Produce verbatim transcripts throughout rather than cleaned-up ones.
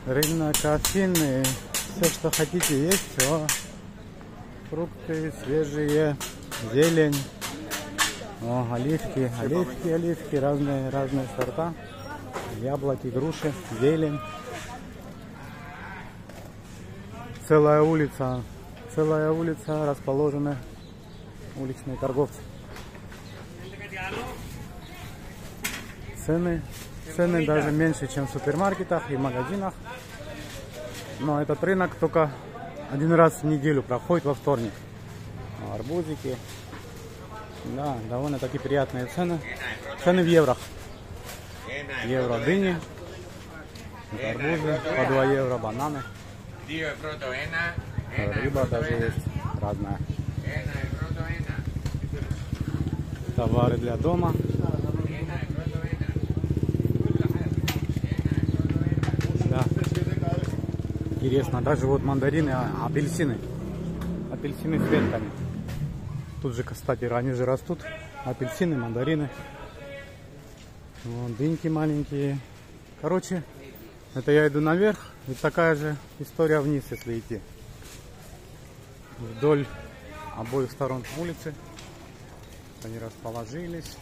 Рынок Афины. Все, что хотите, есть. Все. Фрукты свежие, зелень. О, оливки, оливки, оливки, разные, разные сорта. Яблоки, груши, зелень. Целая улица, целая улица расположена. Уличные торговцы. Цены, цены даже меньше, чем в супермаркетах и в магазинах. Но этот рынок только один раз в неделю проходит, во вторник. Арбузики. Да, довольно-таки приятные цены. Цены в евро. Евро дыни. Арбузы по два евро, бананы. Рыба даже есть разная. Товары для дома. Да. Интересно, даже вот мандарины, апельсины. Апельсины с ветками. Тут же, кстати, они же растут. Апельсины, мандарины. Вот, дыньки маленькие. Короче, это я иду наверх. И такая же история вниз, если идти. Вдоль обоих сторон улицы. Они расположились.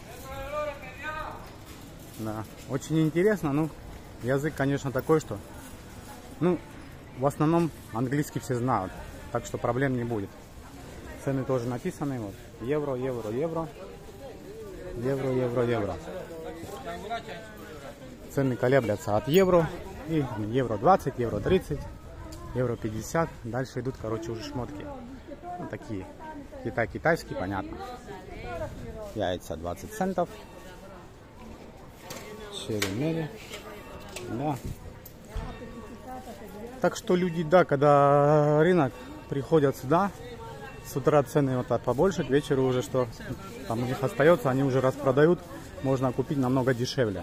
Да, очень интересно. Ну, язык, конечно, такой, что... Ну, в основном английский все знают. Так что проблем не будет. Цены тоже написаны. Вот. Евро, евро, евро. Евро, евро, евро. Цены колеблятся от евро. И евро двадцать, евро тридцать, евро пятьдесят. Дальше идут, короче, уже шмотки. Ну, такие. Китай-китайский, понятно. Яйца двадцать центов. Черри-мери. Да. Так что люди, да, когда рынок, приходят сюда. С утра цены вот так побольше, к вечеру уже что там у них остается, они уже распродают. Можно купить намного дешевле.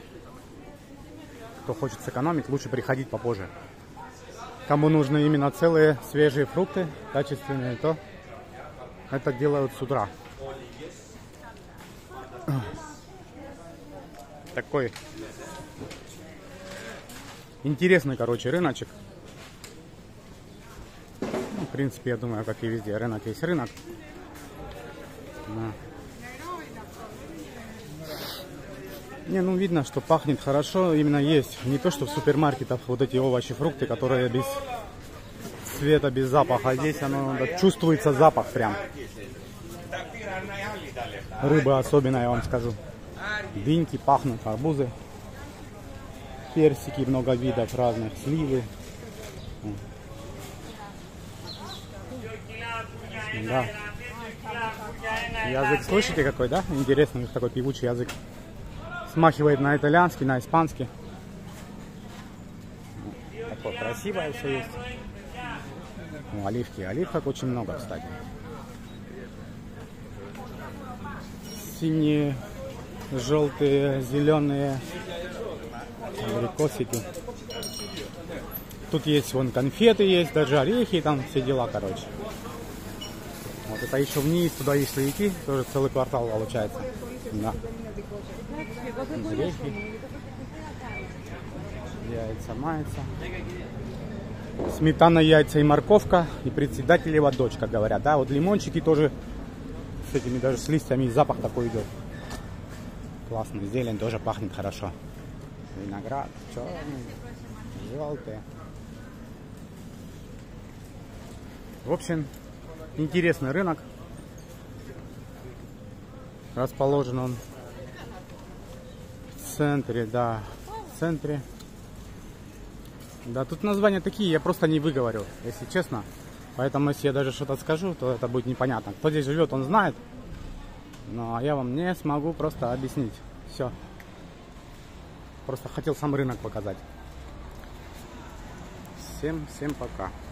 Кто хочет сэкономить, лучше приходить попозже. Кому нужны именно целые свежие фрукты, качественные, то это делают с утра. Такой интересный, короче, рыночек. Ну, в принципе, я думаю, как и везде, рынок есть рынок. Да. Не, ну видно, что пахнет хорошо, именно есть. Не то, что в супермаркетах вот эти овощи, фрукты, которые без цвета, без запаха. А здесь оно да, чувствуется запах прям. Рыба особенно, я вам скажу. Дыньки пахнут, арбузы. Персики, много видов разных, сливы. Да. Язык слышите какой, да? Интересный такой певучий язык. Смахивает на итальянский, на испанский. Такое красивое все есть. Ну, оливки. Оливок очень много, кстати. Синие, желтые, зеленые. Абрикосики. Тут есть вон конфеты, есть даже орехи, там все дела, короче. Вот это еще вниз, туда если идти, тоже целый квартал получается. Да. Орехи. Яйца, мается. Сметана, яйца и морковка. И председателева дочка, говорят. Да, вот лимончики тоже с этими даже с листьями, и запах такой идет. Классный. Зелень тоже пахнет хорошо. Виноград, черный, желтый. В общем, интересный рынок. Расположен он в центре, да, в центре. Да, тут названия такие, я просто не выговорю, если честно. Поэтому, если я даже что-то скажу, то это будет непонятно. Кто здесь живет, он знает. Но я вам не смогу просто объяснить. Все. Просто хотел сам рынок показать. Всем, всем пока.